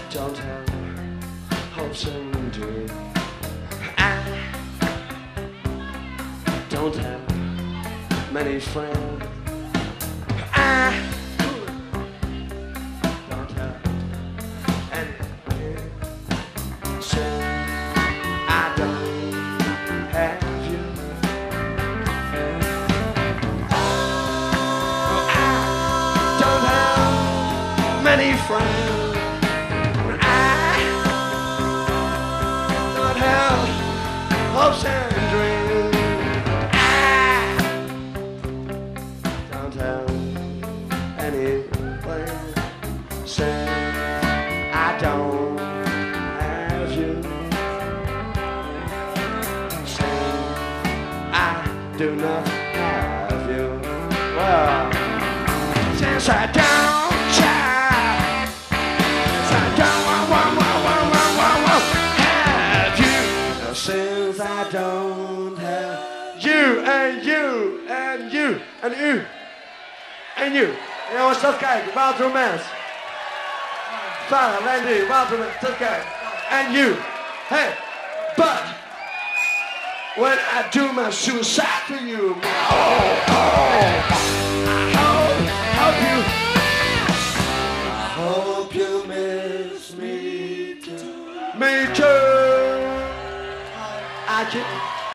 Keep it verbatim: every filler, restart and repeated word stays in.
don't have hopes and dreams. I don't have many friends. I don't have anything. So I don't have you. Oh, I don't have many friends. Hopes and dreams. I don't have anything. Say I don't have you. Say I do not have you. Well, since I don't try, since I don't want, want, want, want, want, want, have you. Since I don't have you and you and you and you and you. Jongens, dat kijken. Wild Romance. Sarah, Randy, Wild Romance. Dat kijken. And you. Hey, but when I do my suicide for you, oh, oh, I hope, hope you, I hope you miss me too. Me too. I just